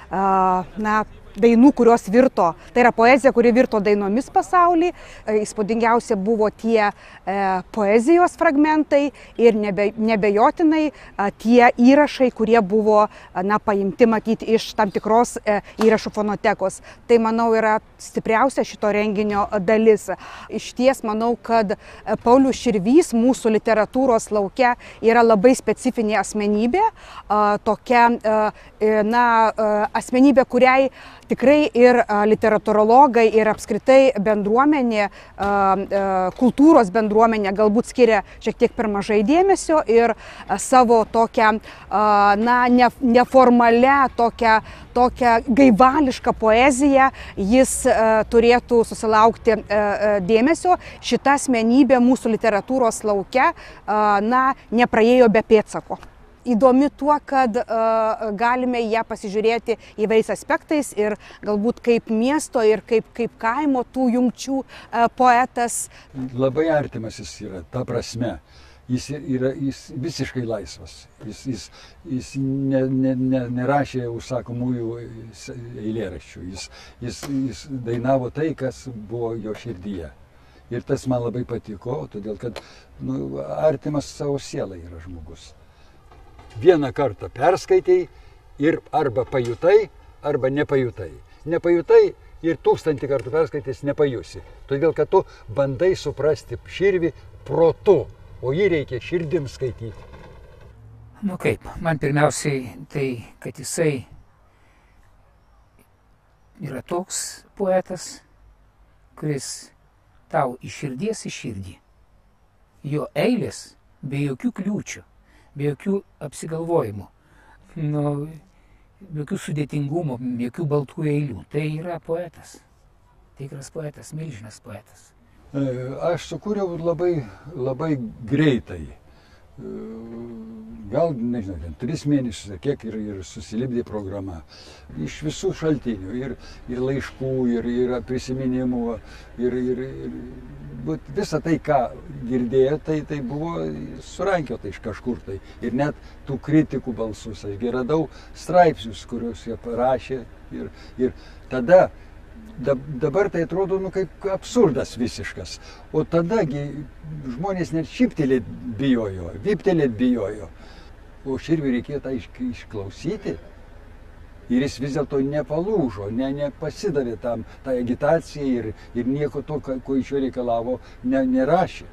dainų, kurios virto, tai yra poezija, kuri virto dainomis pasauly. Įspūdingiausia buvo tie poezijos fragmentai ir nebejotinai tie įrašai, kurie buvo paimti matyti iš tam tikros įrašų fonotekos. Tai, manau, yra stipriausia šito renginio dalis. Išties manau, kad Paulius Širvys mūsų literatūros lauke yra labai specifinė asmenybė, tokia asmenybė, kuriai tikrai ir literatūrologai, ir apskritai bendruomenė, kultūros bendruomenė galbūt skiria šiek tiek per mažai dėmesio ir savo tokią, neformalią, tokią gaivališką poeziją jis turėtų susilaukti dėmesio. Šita asmenybė mūsų literatūros lauke, nepraėjo be pėdsako. Įdomi tuo, kad galime ją pasižiūrėti įvairiais aspektais ir galbūt kaip miesto ir kaip kaimo tų jungčių poetas. Labai artimas jis yra, ta prasme. Jis visiškai laisvas. Jis nerašė užsakomųjų eilėraščių. Jis dainavo tai, kas buvo jo širdyje. Ir tas man labai patiko, todėl kad artimas savo sielai yra žmogus. Vieną kartą perskaitai ir arba pajutai, arba nepajutai. Nepajutai ir 1000 kartų perskaitęs nepajusi. Todėl, kad tu bandai suprasti Širvį protu, o jį reikia širdim skaityti. Nu kaip, man pirmiausiai tai, kad jisai yra toks poetas, kuris tau iš širdies į širdį. Jo eilės be jokių kliūčių, be jokių apsigalvojimų, be jokių sudėtingumų, be jokių baltų eilių. Tai yra poetas, tikras poetas, milžinas poetas. Aš sukūriau labai greitai. Gal, nežinau, 3 mėnesius, ar kiek ir susilipdė programa. Iš visų šaltinių, ir laiškų, ir prisiminimų, ir visą tai, ką girdėjo, tai buvo surankiota iš kažkur tai. Ir net tų kritikų balsus. Aš radau straipsnius, kuriuos jie parašė. Ir tada, dabar tai atrodo, kaip absurdas visiškas. O tadagi žmonės net šyptelėt bijojo, vyptelėt bijojo. O Širviui reikėjo tą išklausyti. Ir jis vis dėlto nepalūžo, nepasidavė tai agitacijai ir nieko to, ko iš jo reikalavo, nerašė.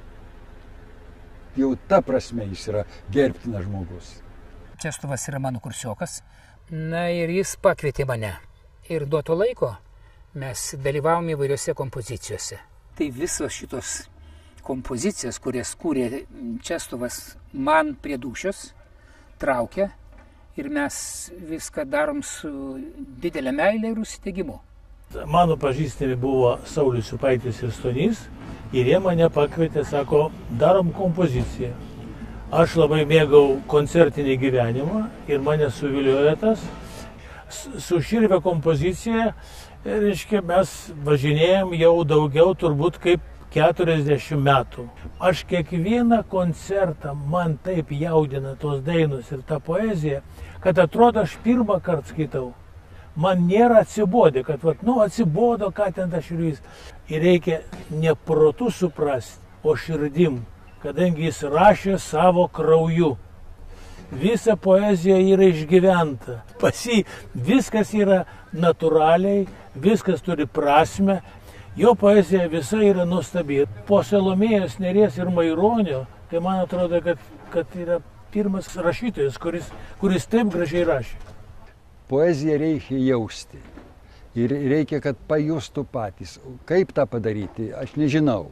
Jau ta prasme jis yra gerbtinas žmogus. Česlovas yra mano kursiokas. Na ir jis pakvietė mane. Ir duo to laiko mes dalyvavom įvairiose kompozicijose. Tai visos šitos kompozicijos, kurias kūrė Česlovas, man prie dūšios traukia ir mes viską darom su didelė meilė ir užsidėgymu. Mano pažįstami buvo Saulius Upaitis ir Stonys ir jie mane pakvietė, sako, darom kompoziciją. Aš labai mėgau koncertinį gyvenimą ir mane suviliojo tas. Su Širvio kompozicija, reiškia, mes važinėjom jau daugiau turbūt kaip 40 metų. Aš kiekvieną koncertą man taip jaudina tos dainos ir ta poezija, kad atrodo, aš pirmą kartą skaitau. Man nėra atsibodę, kad atsibodo, ką ten ta Širvis. Ir reikia ne protu suprasti, o širdim, kadangi jis rašė savo krauju. Visa poezija yra išgyventa. Pas jį viskas yra natūraliai, viskas turi prasmę. Jo poezija visa yra nuostabi. Po Salomėjos Nėries ir Maironio, tai man atrodo, kad yra pirmas rašytojas, kuris taip gražiai rašė. Poeziją reikia jausti. Ir reikia, kad pajustų patys. Kaip tą padaryti, aš nežinau.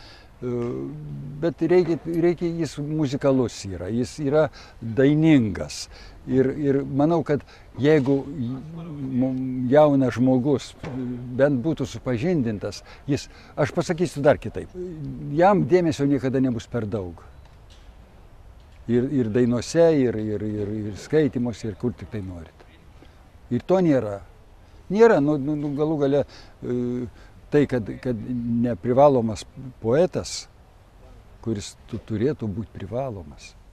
Bet reikia, jis muzikalus yra, jis yra dainingas. Ir manau, kad jeigu jaunas žmogus bent būtų supažindintas, aš pasakysiu dar kitaip, jam dėmesio niekada nebus per daug. Ir dainuose, ir skaitymuose, ir kur tik tai norit. Ir to nėra. Nėra, galų gale tai, kad neprivalomas poetas, kuris turėtų būti privalomas.